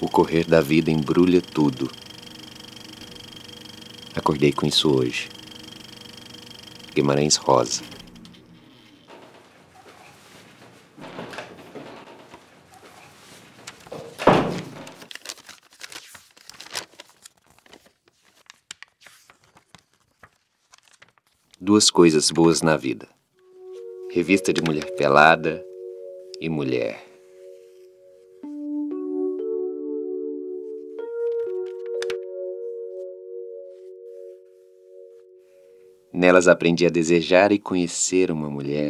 O correr da vida embrulha tudo. Acordei com isso hoje. Guimarães Rosa. Duas coisas boas na vida: revista de mulher pelada e mulher. Nelas aprendi a desejar e conhecer uma mulher.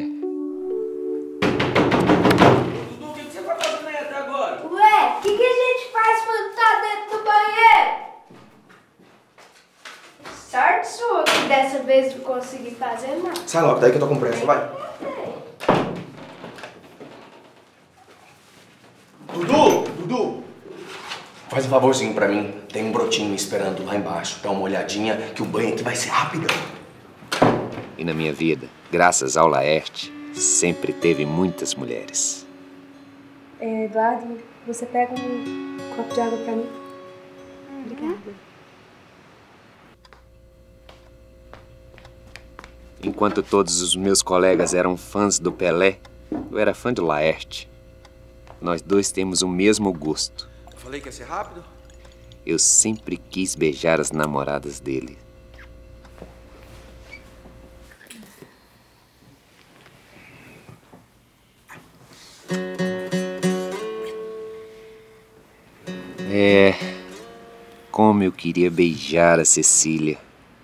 Dudu, o que você vai fazendo aí até agora? Ué, o que a gente faz quando tá dentro do banheiro? Sorte sua que dessa vez não consegui fazer nada. Sai logo, daí que eu tô com pressa, vai. Dudu! Faz um favorzinho pra mim. Tem um brotinho me esperando lá embaixo. Dá uma olhadinha que o banho aqui vai ser rápido. E na minha vida, graças ao Laerte, sempre teve muitas mulheres. Eduardo, você pega um copo de água pra mim? Obrigada. Enquanto todos os meus colegas eram fãs do Pelé, eu era fã de Laerte. Nós dois temos o mesmo gosto. Eu falei que ia ser rápido? Eu sempre quis beijar as namoradas dele. Como eu queria beijar a Cecília.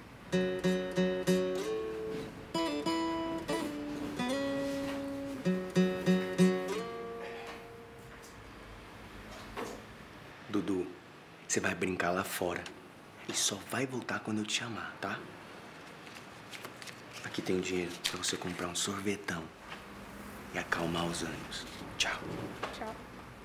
Dudu, você vai brincar lá fora e só vai voltar quando eu te chamar, tá? Aqui tem dinheiro pra você comprar um sorvetão e acalmar os ânimos. Tchau. Tchau.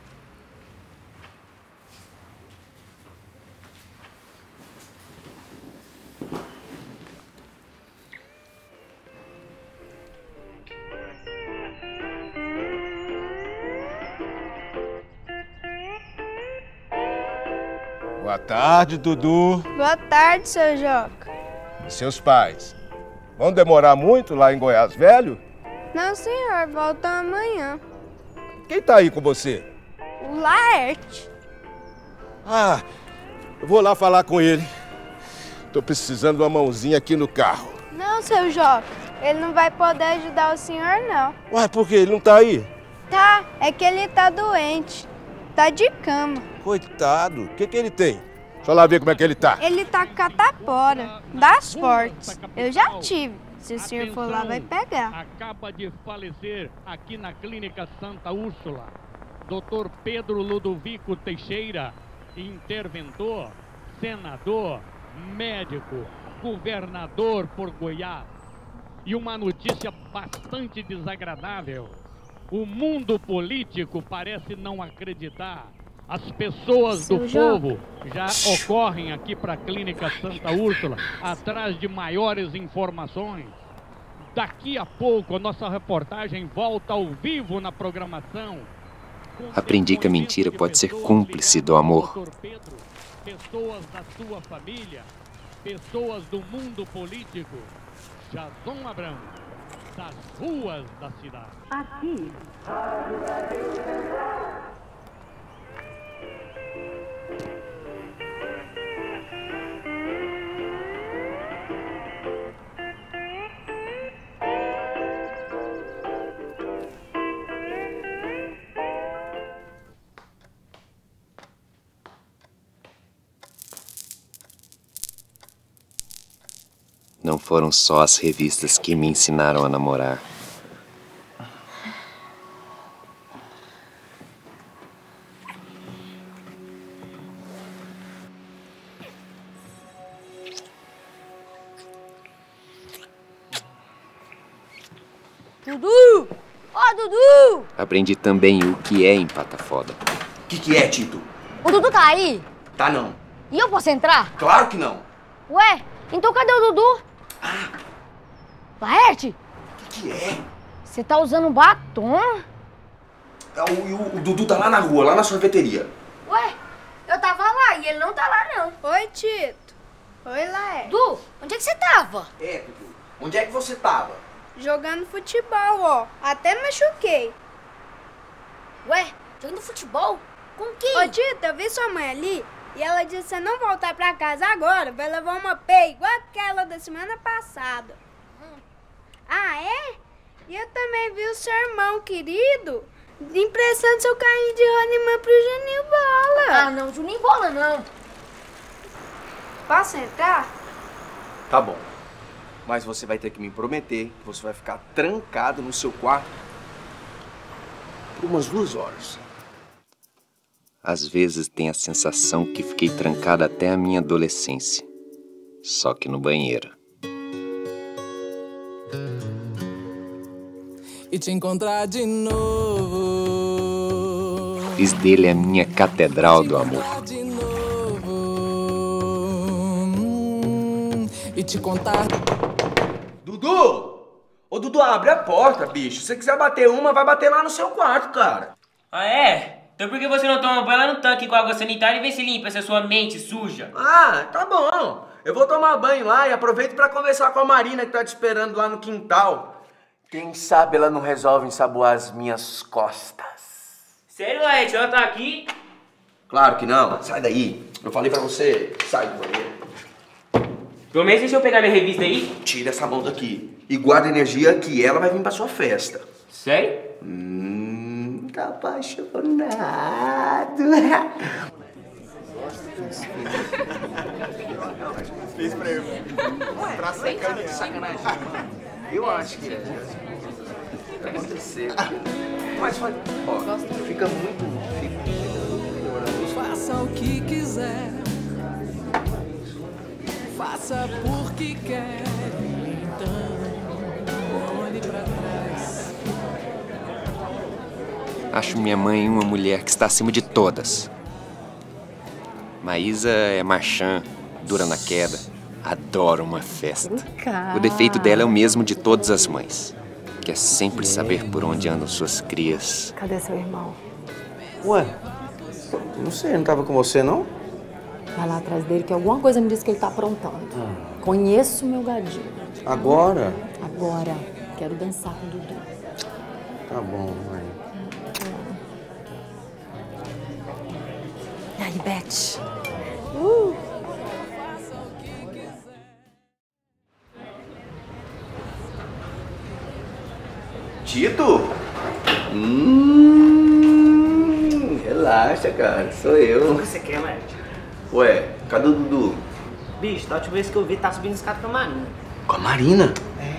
Boa tarde, Dudu. Boa tarde, seu Joca. E seus pais? Vão demorar muito lá em Goiás Velho? Não, senhor, volta amanhã. Quem tá aí com você? O Laerte. Ah, eu vou lá falar com ele. Tô precisando de uma mãozinha aqui no carro. Não, seu Joca, ele não vai poder ajudar o senhor, não. Ué, por quê? Ele não tá aí? Tá, é que ele tá doente. Tá de cama. Coitado, o que ele tem? Deixa eu lá ver como é que ele tá. Ele tá com catapora, das fortes. Eu já tive. Se o senhor for lá, vai pegar. Acaba de falecer aqui na Clínica Santa Úrsula, Dr. Pedro Ludovico Teixeira, interventor, senador, médico, governador por Goiás. E uma notícia bastante desagradável. O mundo político parece não acreditar. As pessoas do povo já ocorrem aqui para a Clínica Santa Úrsula atrás de maiores informações. Daqui a pouco a nossa reportagem volta ao vivo na programação. Aprendi que a mentira pode ser cúmplice do amor. Dr. Pedro, pessoas da sua família, pessoas do mundo político. Jason Abrão, das ruas da cidade. Aqui. Não foram só as revistas que me ensinaram a namorar. Dudu! Ó, Dudu! Aprendi também o que é empata foda. O que é, Tito? O Dudu tá aí? Tá não. E eu posso entrar? Claro que não. Ué, então cadê o Dudu? Laerte? O que é? Você tá usando batom? O Dudu tá lá na rua, lá na sorveteria. Ué, e ele não tá lá, não. Oi, Tito. Oi, Laé. Dudu, onde é que você tava? Dudu, onde é que você tava? Jogando futebol, ó. Até machuquei. Ué, jogando futebol? Com quem? Ô, Tito, eu vi sua mãe ali e ela disse que você não voltar pra casa agora, vai levar uma peia igual aquela da semana passada. Ah, é? E eu também vi o seu irmão querido emprestando seu carrinho de rolimã pro Juninho Bola. Ah, não, Juninho Bola, não. Posso entrar? Tá bom. Mas você vai ter que me prometer que você vai ficar trancado no seu quarto por umas 2 horas. Às vezes tem a sensação que fiquei trancado até a minha adolescência. Só que no banheiro. E te encontrar de novo. Fiz dele a minha catedral do amor. De novo. E te contar. Dudu! Ô, Dudu, abre a porta, bicho. Se você quiser bater uma, vai bater lá no seu quarto, cara. Ah, é? Então por que você não toma banho lá no tanque com água sanitária e vê se limpa essa sua mente suja? Ah, tá bom. Eu vou tomar banho lá e aproveito pra conversar com a Marina que tá te esperando lá no quintal. Quem sabe ela não resolve ensaboar as minhas costas. Sério, Laerte? Ela tá aqui? Claro que não. Sai daí. Eu falei pra você, sai do banheiro. Pelo menos deixa eu pegar minha revista aí. Tira essa mão daqui. E guarda energia que ela vai vir pra sua festa. Sério? Tá apaixonado. Fez pra eu. Pra sacanagem de sacanagem. Eu acho que vai acontecer. Mas ó, fica muito. Faça o que quiser. Faça porque quer. Então, não olhe pra trás. Acho minha mãe uma mulher que está acima de todas. Maísa é marchã, dura na queda, adora uma festa. O defeito dela é o mesmo de todas as mães. Quer sempre saber por onde andam suas crias. Cadê seu irmão? Ué, não sei, não tava com você, não? Vai lá atrás dele, que alguma coisa me diz que ele tá aprontando. Conheço o meu gadinho. Agora? Agora, quero dançar com o Dudu. Tá bom, mãe. E aí, Beth? Tito? Relaxa, cara, sou eu. O que você quer, Laerte? Ué, cadê o Dudu? Bicho, da última vez que eu vi, tá subindo escada com a Marina. Com a Marina?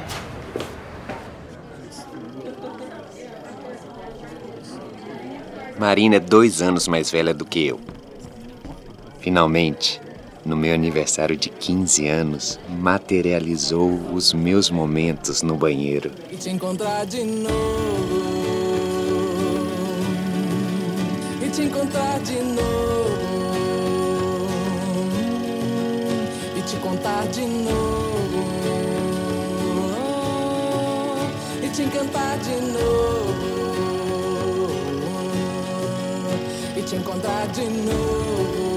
Marina é 2 anos mais velha do que eu. Finalmente, no meu aniversário de 15 anos, materializou os meus momentos no banheiro. E te encontrar de novo. E te encontrar de novo. E te contar de novo. E te encantar de novo. E te encontrar de novo.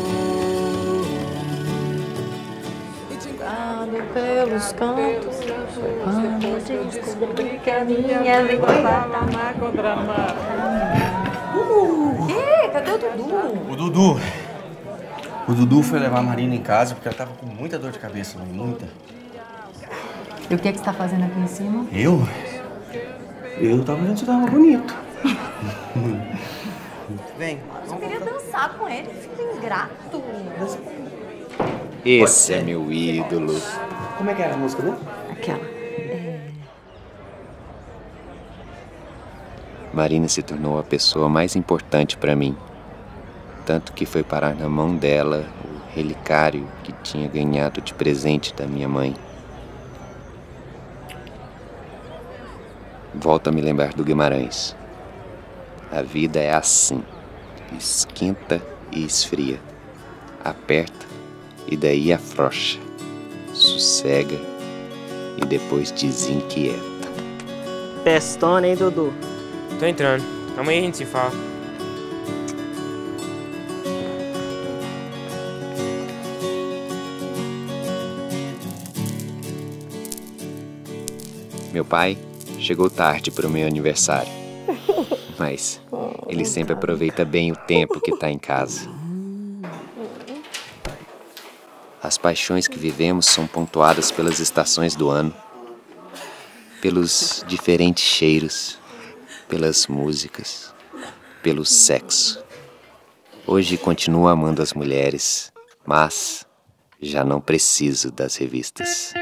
Pelos cantos, quando eu descobri que a minha vida tava na contramão. Cadê o Dudu? O Dudu. O Dudu foi levar a Marina em casa porque ela tava com muita dor de cabeça, mãe, muita. E o que você tá fazendo aqui em cima? Eu? Eu tava vendo se tava bonito. Vem. Eu queria dançar com ele, filho ingrato. Esse é meu ídolo. Como é que era a música, né? Aquela. Marina se tornou a pessoa mais importante para mim. Tanto que foi parar na mão dela o relicário que tinha ganhado de presente da minha mãe. Volto a me lembrar do Guimarães. A vida é assim. Esquenta e esfria. Aperta e daí afrouxa. Sossega e depois desinquieta. Pestona, hein, Dudu? Tô entrando. Amanhã a gente se fala. Meu pai chegou tarde para o meu aniversário, mas ele sempre aproveita bem o tempo que está em casa. As paixões que vivemos são pontuadas pelas estações do ano, pelos diferentes cheiros, pelas músicas, pelo sexo. Hoje continuo amando as mulheres, mas já não preciso das revistas.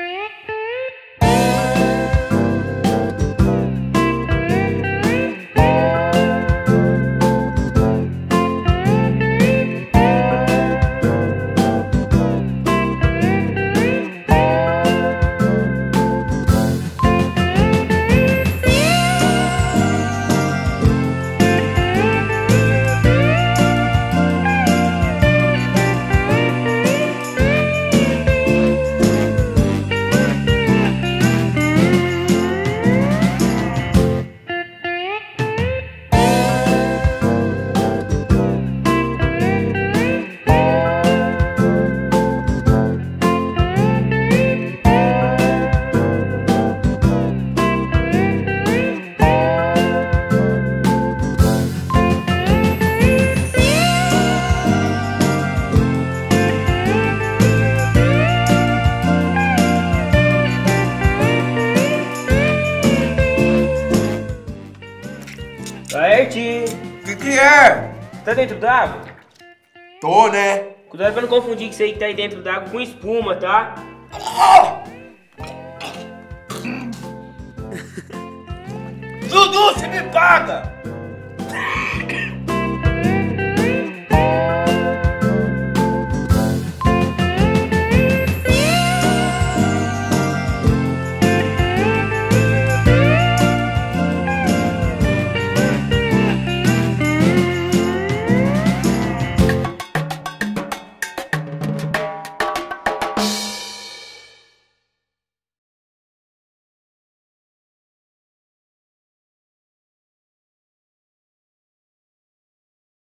Laerte! Que é? Tá dentro d'água? Tô, né? Cuidado pra não confundir que isso aí que tá aí dentro d'água com espuma, tá? Dudu, você me paga!